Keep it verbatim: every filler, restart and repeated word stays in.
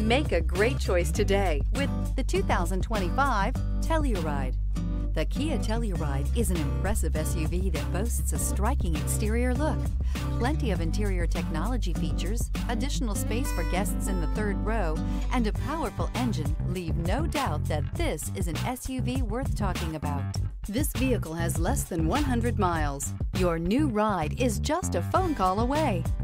Make a great choice today with the two thousand twenty-five Telluride. The Kia Telluride is an impressive S U V that boasts a striking exterior look. Plenty of interior technology features, additional space for guests in the third row, and a powerful engine leave no doubt that this is an S U V worth talking about. This vehicle has less than one hundred miles. Your new ride is just a phone call away.